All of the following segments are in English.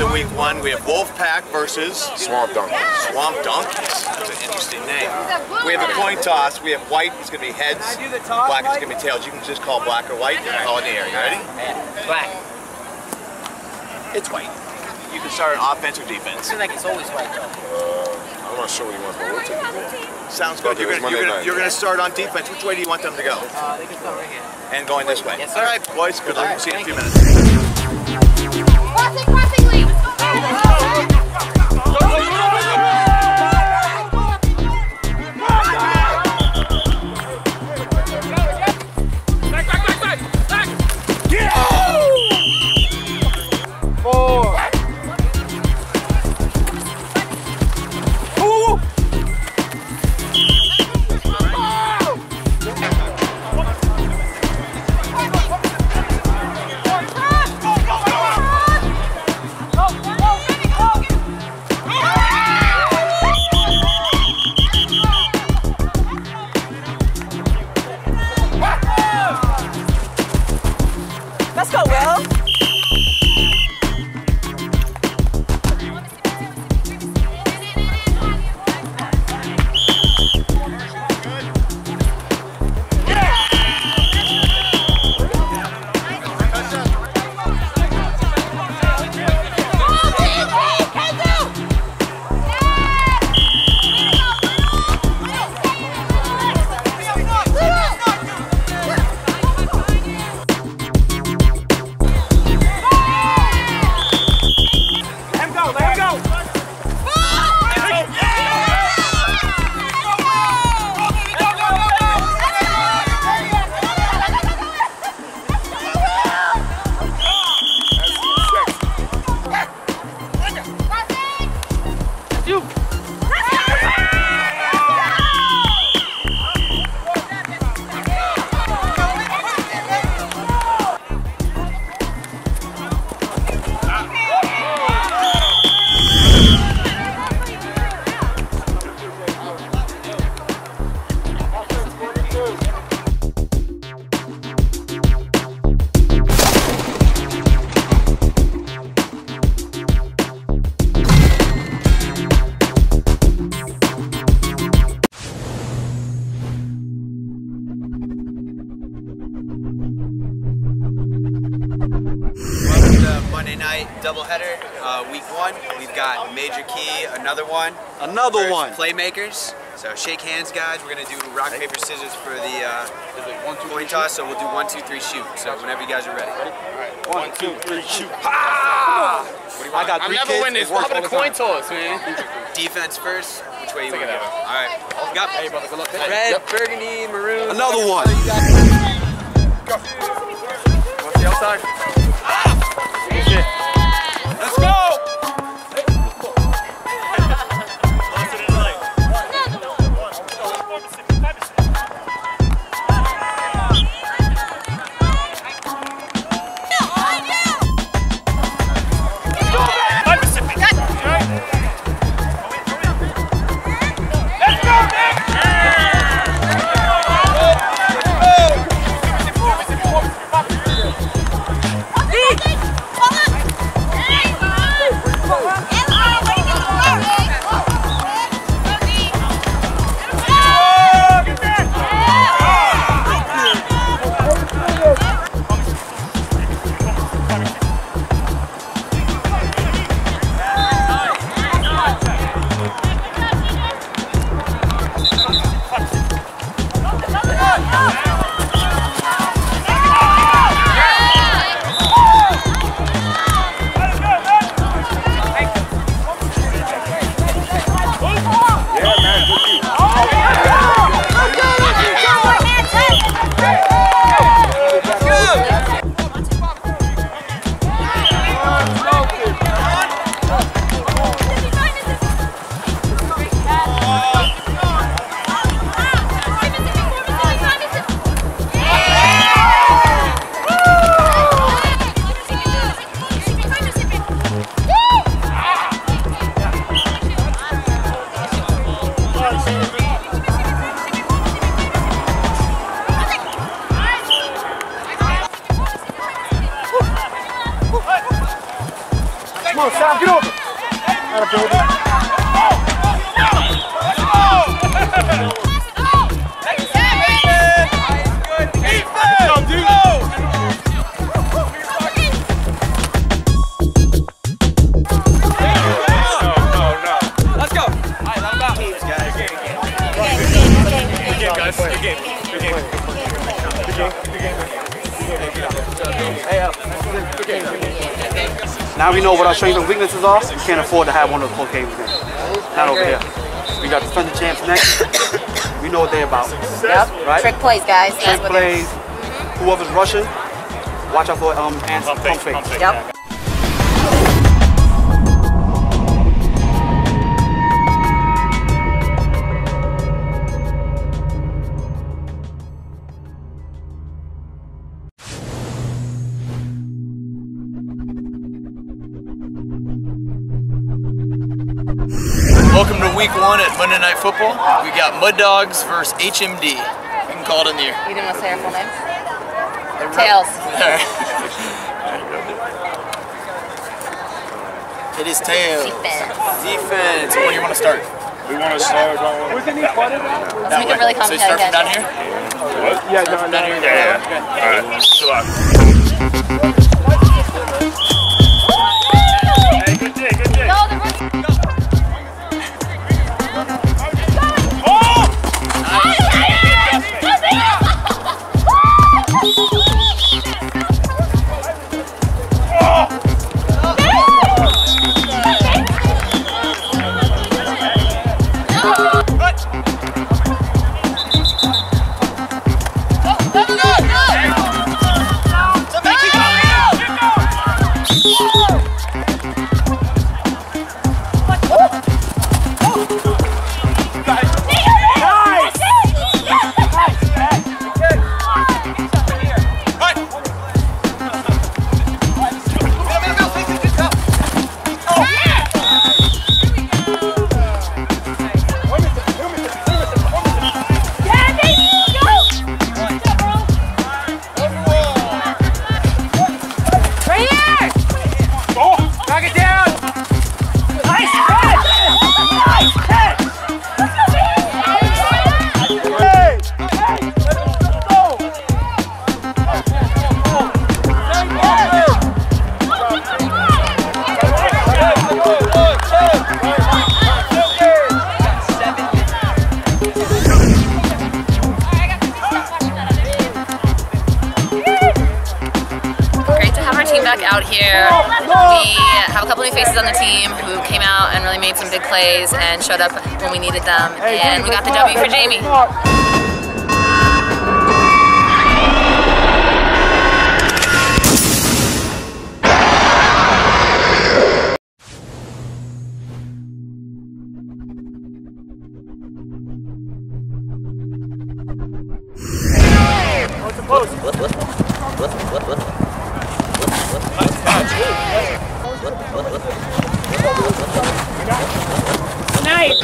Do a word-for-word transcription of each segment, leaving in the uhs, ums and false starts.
to week one. We have Wolfpack versus Swamp Donkeys. Swamp Donkeys. That's an interesting name. We have a coin toss. We have white is going to be heads. Black is going to be tails. You can just call black or white. You can call it in the air. You ready? Black. It's white. You can start an offense or defense. I feel like it's always white though. Uh, I'm not sure what he wants, but we'll take it. Sounds good. You're going you're to start on defense. Which way do you want them to go? Uh, they can start right here. And going this way. Yes, sir. All right, boys. Good luck. We'll see you in a few minutes. Crossing, crossing, lead. Let's go, Will. Monday night doubleheader, uh, week one. We've got Major Key, another one. Another First, one. Playmakers. So shake hands, guys. We're gonna do rock, paper, scissors for the uh, coin toss. So we'll do one, two, three, shoot. So whenever you guys are ready. All right. One, two, three, shoot. Ah! What do you I want? got three I'm never kids. win this. It works How about all a the coin time. toss, man? Defense first. Which way you want to it go? out. All right. Go. Hey, brother, good luck. Red, burgundy, maroon. Another one. Go. Want to see outside? Good shit. Let's go. Crossing, on, Sam, get over. Atta baby. Now we know what our strengths and weaknesses are. We can't afford to have one of those close games again. Not over here. We got defensive champs next. We know what they're about. Yep. Right? Trick plays, guys. Trick plays. Whoever's rushing, watch out for um and pump fake. Yep. Welcome to week one at Monday Night Football. We got Mud Dogs versus H M D. You can call it in the air. You didn't want to say our full names? Tails. It is Tails. Defense. Defense. Where do you want to start? We want to start going. Where's the knee part of that? Let's make it really So you start from down here? What? Yeah, down, Down here? Yeah, yeah. Alright, chill out. Hey, good day, good day. No, the run. Out here. We have a couple new faces on the team who came out and really made some big plays and showed up when we needed them, and we got the W for Jamie. Nice.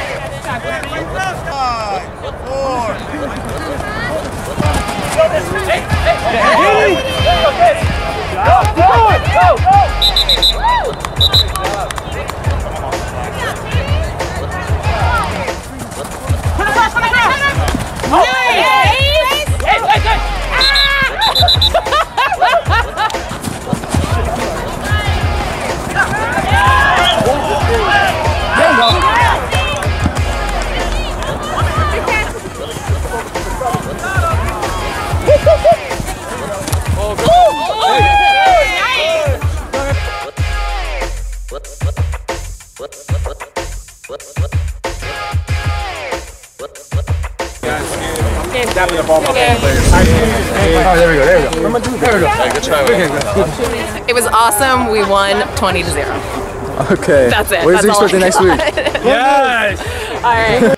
Dapping the ball up. Oh, there we go, there we go. There we go. Hey, good try. It was awesome. We won twenty to zero. Okay. That's it. What is That's all expected I next week? Yes! All right.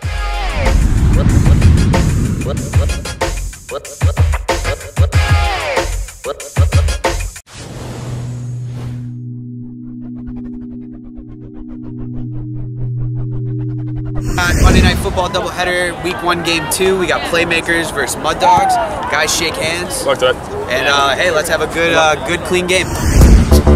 Monday Night Football doubleheader, week one, game two. We got Playmakers versus Mud Dogs. Guys, shake hands. Like that. And uh, hey, let's have a good, uh, good, clean game.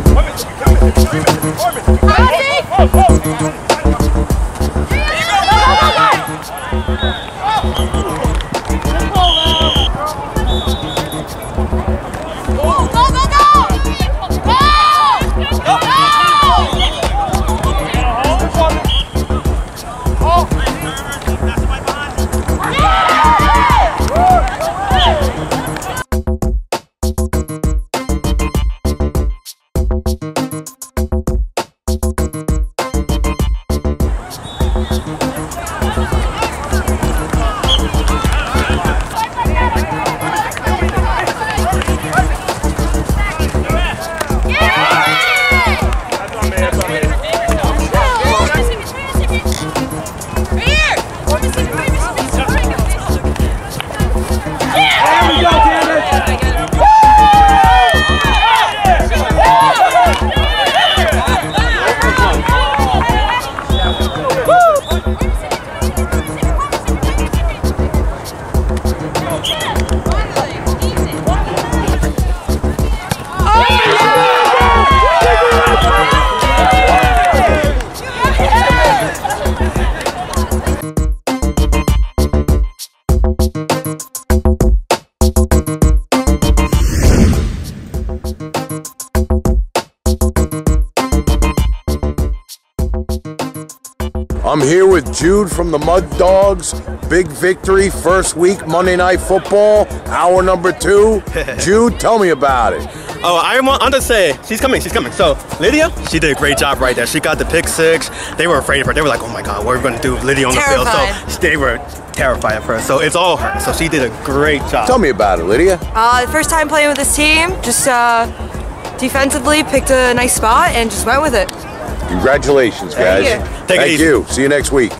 I'm here with Jude from the Mud Dogs. Big victory, first week, Monday Night Football, hour number two. Jude, tell me about it. Oh, I want to say, she's coming, she's coming. So, Lydia, she did a great job right there. She got the pick six. They were afraid of her. They were like, oh my God, what are we going to do with Lydia on Terrified. the field? So, they were terrified of her. So, it's all her. So, she did a great job. Tell me about it, Lydia. Uh, first time playing with this team, just uh, defensively picked a nice spot and just went with it. Congratulations, guys. Thank you. Take it Thank easy. you. See you next week.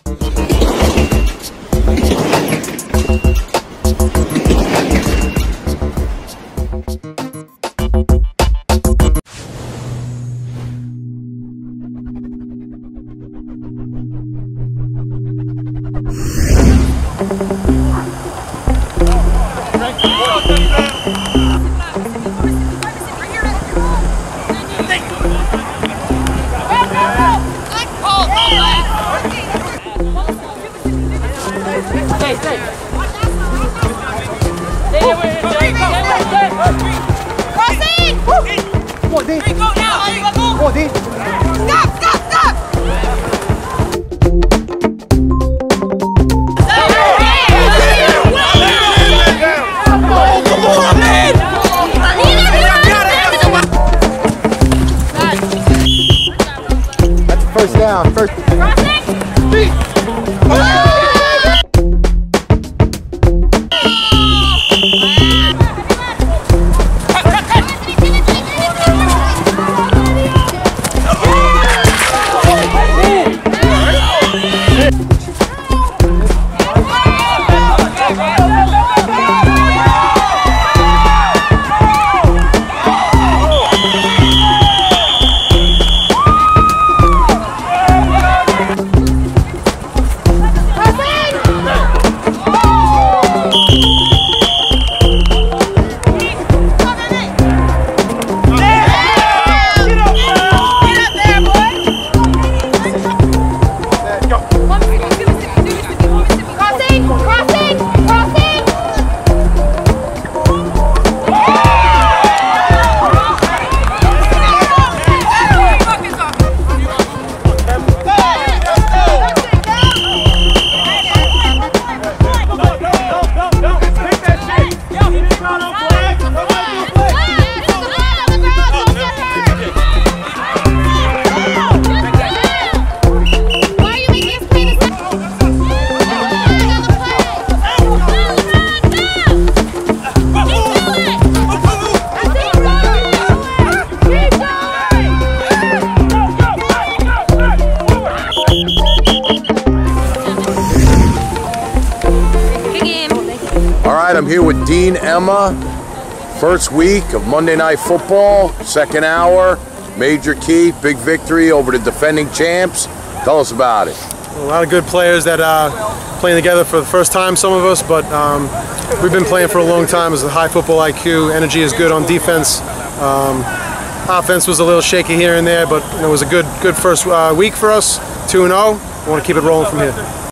First down, first. I'm here with Dean Emma. First week of Monday Night Football, second hour, major key, big victory over the defending champs. Tell us about it. A lot of good players that are uh, playing together for the first time, some of us, but um, we've been playing for a long time. It's a high football I Q. Energy is good on defense. Um, Offense was a little shaky here and there, but you know, it was a good good first uh, week for us. two and oh. We want to keep it rolling from here.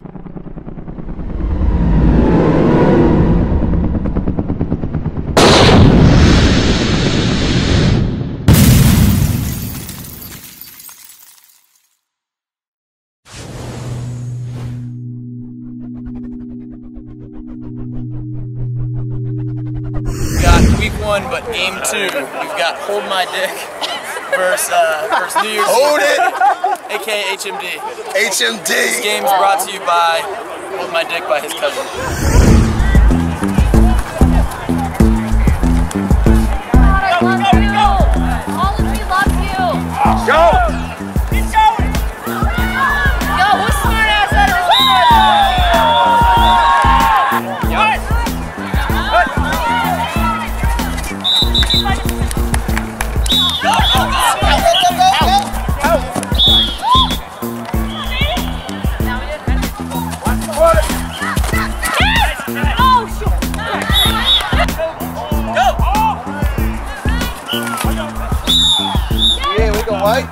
Week one, but game two, we've got Hold My Dick versus, uh, versus New Year's Hold Eve, it! aka H M D. H M D! This game's brought to you by Hold My Dick by his cousin. All of me loves you. Go! Yo, who's smart ass out of this? White.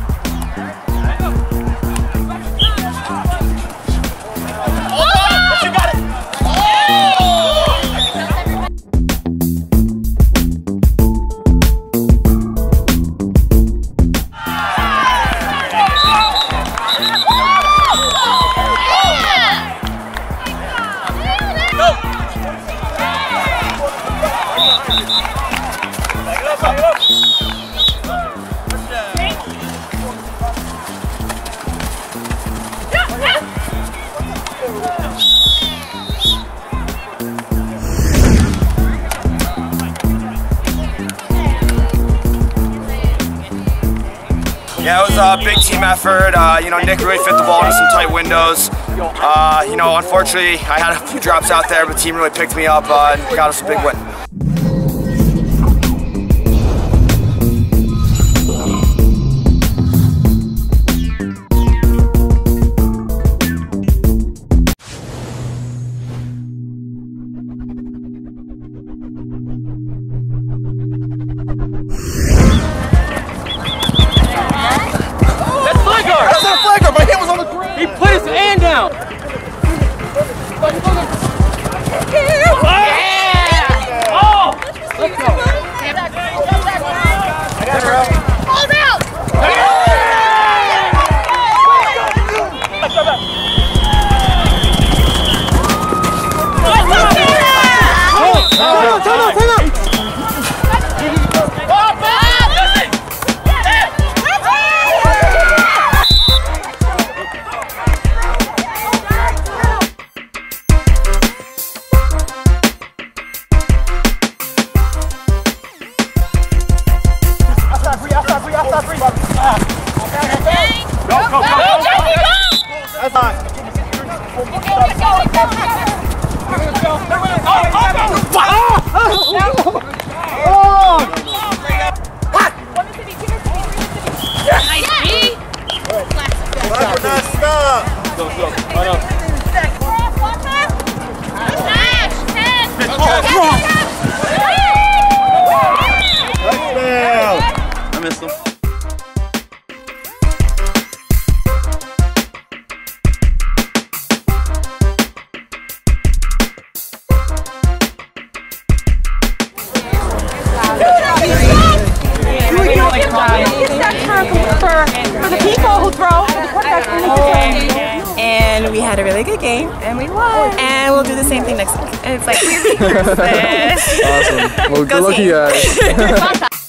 Yeah, it was a big team effort. Uh, you know, Nick really fit the ball into some tight windows. Uh, you know, unfortunately, I had a few drops out there, but the team really picked me up uh, and got us a big win. He put his hand down. Yeah! Oh! Let's go. Hold out! Time out, time out. I missed him. For the people who throw, and we had a really good game, and we won. And we'll do the same thing next week. And it's like, Awesome. Well, good luck, you guys.